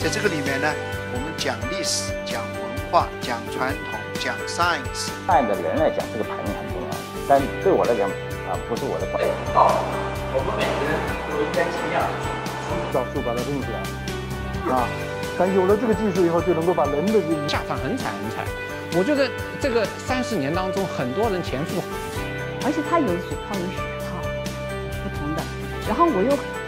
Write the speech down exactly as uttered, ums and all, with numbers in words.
在这个里面呢，我们讲历史、讲文化、讲传统、讲 science。 按的人来讲，这个排名很重要，但对我来讲啊，不是我的管。 道理，我们每个人都应该尽量找数把它认起来啊。但有了这个技术以后，就能够把人的这个下饭很惨很惨。我觉得这个三十年当中，很多人前赴， 而且他有水泡有血泡不同的，然后我又。